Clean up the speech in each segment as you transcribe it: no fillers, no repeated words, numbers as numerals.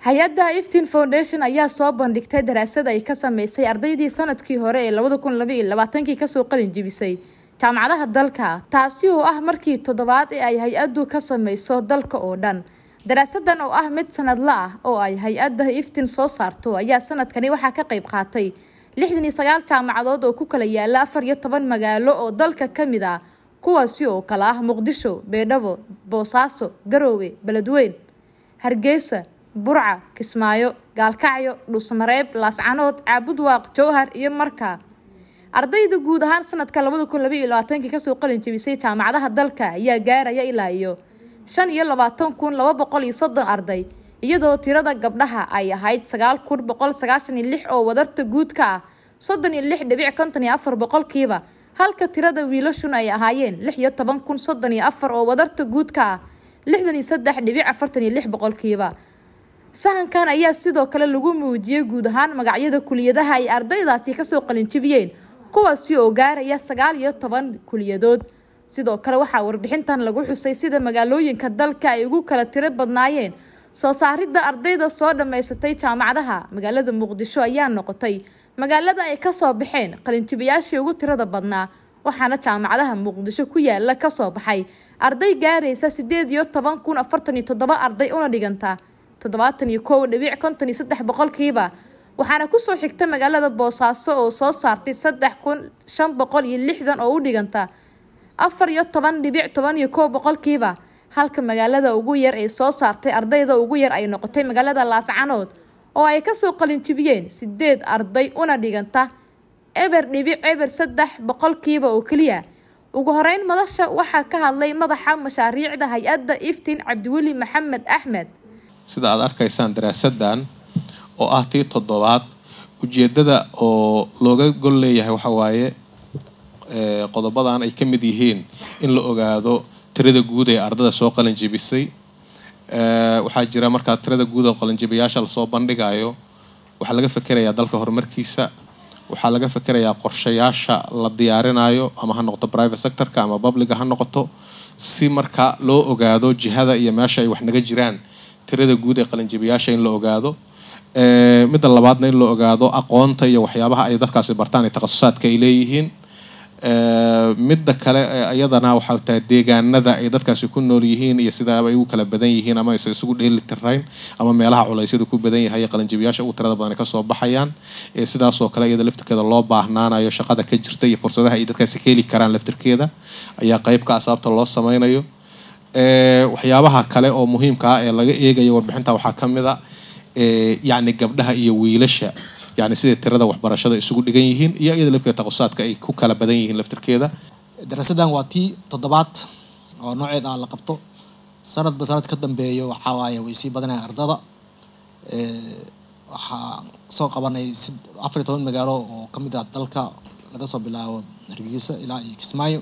hay-adda Iftin Foundation ayaa soo bandhigtay daraasad ay ka sameysay ardaydii sanadkii hore ee 2022 ka soo qalin jebisay jaamacadaha dalka, taasi oo ah markii toddobaad ee ay hay-addu ka sameyso dalka oo dhan. daraasadan oo ah mid sanadle ah oo ay hay-adda Iftin soo saarto ayaa sanadkani waxaa ka qayb qaatay 69 jaamacadood oo ku kala yaala 14 magaalo oo dalka kamid ah, kuwaasi oo kala ah Muqdisho, Beedhabo, Boosaaso, Garowe, Beledweyne, Hargeysa, Burca, Kismaayo, Gaalkacyo, Dhuusamareeb, Laascanood, Caabudwaaq, Jowhar iyo Markaa. ardayda guud ahaan sanadka 2022 ka soo qalin jebisay jaamacadaha dalka ayaa gaaraya ilaa iyo 22230 arday, iyadoo tirada gabdhaha ay ahayd 9196 oo wadarta guudka ah 36.54%, halka tirada wiilashuna ay ahaayeen 16034 oo wadarta guudka ah 63.46%. sahankan ayaa sidoo kale lagu muujiyay guud ahaan magacyada kuliyadaha ay ardaydaasi ka soo qalin jebiyeen, kuwaasi oo gaaraya 19 kuliyadood. sidoo kale waxaa warbixintan lagu xusay sida magaalooyinka dalka ay ugu kala tiro badnaayeen soo saaridda ardayda soo dhameysatay jaamacadaha. magaalada Muqdisho ayaa noqotay magaalada ay ka soo baxeen qalin jebiyaashii ugu tirada badnaa, waxaana jaamacadaha Muqdisho ku yaala ka soo baxay arday gaaraysa 18,047 arday una dhiganta 71.53%, waxaana ku soo xigta magaalada Boosaaso oo soo saartay 3,560 oo u dhiganta 14.11%, halka magaalada ugu yar ee soo saartay ardayda ugu yar ay noqotay magaalada Laascanood oo ay ka soo qalin jebiyeen 8 arday una dhiganta 0.03% oo kaliya. ugu horeyn madasha waxaa ka hadlay madaxa mashaariicda hay-adda Iftin Cabdiweli Maxamed Axmed. sida aad arkaysaan daraasadan oo ah tii toddobaad, ujeedada oo looga gol leeyahay waxa waaye qodobadan ay ka mid yihiin in la ogaado tirada guud ee ardada soo qalin jebisay. waxaa jira marka tirada guud oo qalin jebiyaasha la soo bandhigayo, waxa laga fikirayaa dalka horumarkiisa, waxaa laga fikirayaa qorshayaasha la diyaarinayo ama ha noqoto private sector-ka ama public ha noqoto, si marka loo ogaado jihada iyo meesha ay wax naga jiraan. tirada guud ee qalin jebiyaasha in la ogaado, midda labaadna in la ogaado aqoonta iyo waxyaabaha ay dadkaasi bartaan ee takhasusaadka ay leeyihiin. midda kale iyadana waxa tahay deegaanada ay dadkaasi ku nool yihiin iyo sida ay ugu kala badan yihiin ama ay isugu dheeli tiraan ama meelaha culaysyadu ku badan yahay qalin jebiyaasha ugu tirada badan ka soo baxayaan. sidaas oo kale iyada laftirkeeda loo baahnaanayo shaqada ka jirta iyo fursadaha ay dadkaasi ka heli karaan laftirkeeda ayaa qayb ka asaabta loo sameynayo. waxyaabaha kale oo muhiimka ah ee laga eegayo warbixinta waxaa ka mid ah yacni gabdhaha iyo wiilasha, يعني سيدة ترى waxbarashada isugu dhigan yihiin iyo iyada lafteeda taqaasusaadka ay ku kala badan yihiin laftirkeeda. daraasadan waa tii toddobaad oo nooceeda la qabto sanadba sanad ka dambeeyo, waxa waaye way sii badanayaan ardada. waxaa soo qabanay 14 magaalo oo ka mid ah dalka, laga soo bilaabo Hargeysa ilaa Kismaayo.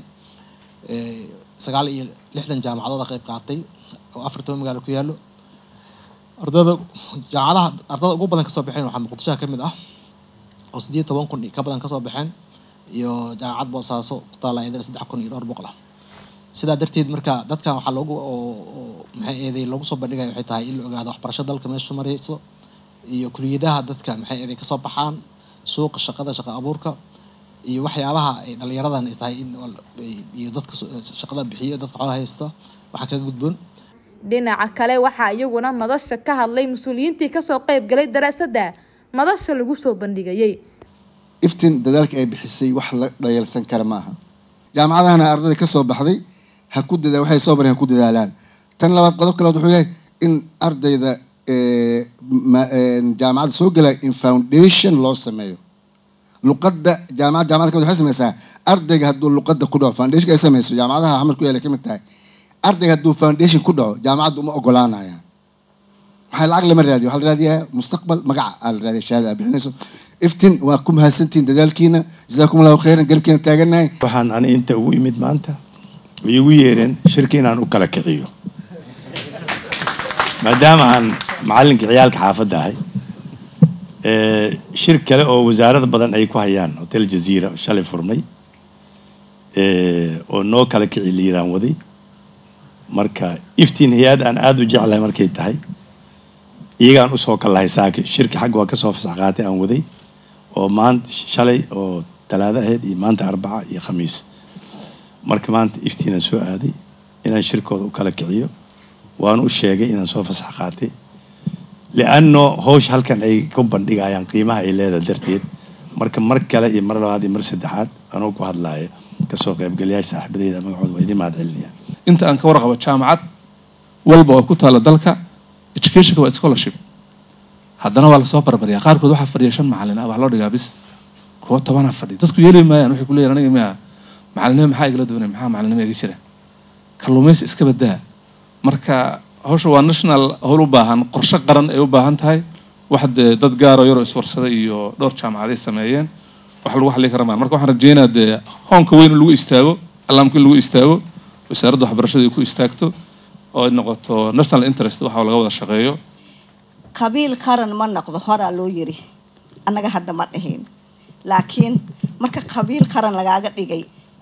69 jaamacadood qayb qaatay oo 14 magaalo ku yaalo. ardada jaamacadaha ardada ugu badan ka soo baxeen waxaa Muqdisho ka mid ah oo 18,000 ka badan ka soo baxeen, iyo jaamacad Boosaaso taala ay 3,400. sidaa darteed marka dadka waxa loogu maxay eeday lagu soo bandhigay waxay tahay in la ogaado waxbarashada dalka meesha marayso iyo kuliyadaha dadka maxay eeday ka soo baxaan, suuqa shaqada, shaqa abuurka iyo waxyaabaha ay dhalinyaradan ay tahay in iyo dadka shaqada bixiyo, dadka xoolaha haysta waxa ka gudboon. dhinaca kale waxaa iyaguna madasha ka hadlay mas'uuliyiintii ka soo qayb galay daraasadda madasha lagu soo bandhigayay. Iftin dadaalka ay bixisay wax la dhayalsan kara maaha. jaamacadahana ardayda ka soo baxday ha ku dadaal, waxay soo bareen ha ku dadaalaan. tan labaad qodobka labaad wuxuu yahay in ardayda jaamacadda soo galay in foundation loo sameeyo. luqadda jaamacadda ka waxay sameysaa ardayga hadduu luqadda ku dhaco foundation ay sameyso, jaamacadaha xamar ku yaala ka mid tahay ardayga hadduu foundation ku dhaco jaamacaddu uma ogolaanayaan. waxaa lacag lama raadiyo, waxaa la raadiyaa mustaqbal, magaca la raadiya, shahaada aad bixinayso. Iftin waa ku mahadsantihiin dadaalkiina, jazaakum allahu khayran, garabkiina taaganahay. waxaan ani inta ugu imid maanta iigu yeereen shirki inaan u kala kiciyo maadaama aan macalinka ciyaalka xaafadda ahay. shir kale oo wasaarada badan ay ku hayaan hotel Jazeera shalay furmay oo noo kala kici liiraan waday. marka Iftin hay'ad aan aad u jeclahay markay tahay iyagaan usoo kalahay saaki shirki xagga waa kasoo fasax qaatay aan waday oo maanta shalay oo talaado ahayd iyo maanta arbaca iyo khamiis marka maanta iftiinaan soo aaday inaan shirkooda u kala kiciyo waan u sheegay inaan soo fasax qaatay li'anno hawsh halkan ay ku bandhigayaan qiimaha ay leedahay darteed marka mar kale iyo mar labaad iyo mar saddexaad anoo ku hadlaayo kasoo qaybgalayaasha saaxiibadeyda magacooda waa idin mahad celinaya inta aan ka warqabo jaamacad walba oo ku taala dalka educationka waa scholarship haddana waa lasoo barbariyaa qaarkood waxaa fadhiya 5 macallin ah wax loo dhigaa bis kuwa 10 fadhiya dadku yeeli maayaan waxay ku leeyihiin aniga miyaa macallinimo maxaa igala doonay maxaa macallinimo iga jira kalluumaysi iska badaa marka hawsha waa national hawl u baahan qorshe qaran ay u baahan tahay waxa dad gaar oo yar iswarsaday iyo dhowr jaamacadeed sameeyeen wax lagu xalli karo marka waxaan rajeynayaa hoonka weyn lagu istaago alaamka lagu istaago wasaaradda waxbarashada ay ku istaagto oo noqoto national interest waxa laga wada shaqeeyo qabiil qaran ma noqdo hora loo yiri annaga hadda ma dhahayn laakiin marka qabiil qaran lagaaga dhigay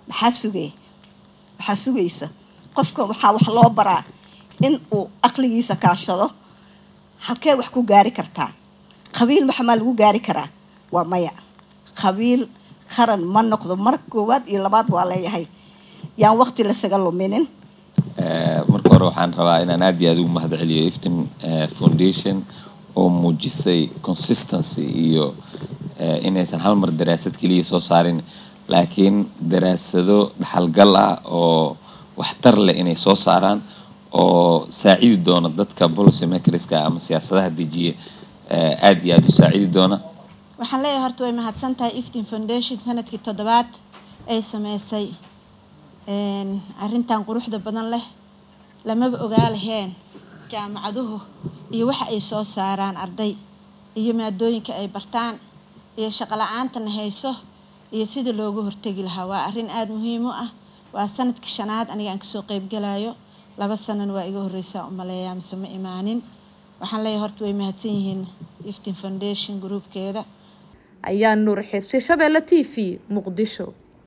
maxaa sugaysa qofka waxaa wax loo baraa in uu aqligiisa kaashado halkee wax ku gaari kartaa qabiil maxaa lagu gaari karaa waa maya qabiil qaran ma noqdo mar koowaad iyo labaad waa leeyahay yaan waqti la saga luminin marka hore waxaan rabaa inaan aad iyo aad ugu mahad celiyo Iftin Foundation oo muujisay consistency iyo inaysan hal mar daraasad kaliya soo saarin laakiin daraasado dhaxalgal ah oo waxtar leh inay soo saaraan oo saacidi doona dadka policy makerska ama siyaasadaha dejiya aad iyo aad u saacidi doona waxaan leeyahay horta way mahadsantahay Iftin Foundation sanadkii 7 ay sameysay arrintan quruxda badan leh lamaba ogaa laheen jaamacaduhu iyo waxa ay soo saaraan arday iyo maadooyinka ay bartaan iyo shaqo la'aantana hayso iyo sida loogu hortagi lahaa waa arrin aad muhiim u ah waa sanadkii 5aad aniga aan ka soo qayb galayo 2 sano waa iga horeysa u maleeyaa mise ma imaanin waxaan leeyahay horta way mahadsan yihiin Iftin Foundation groupkeeda ayaa Nuur Xirsi Shabeelle TV Muqdisho.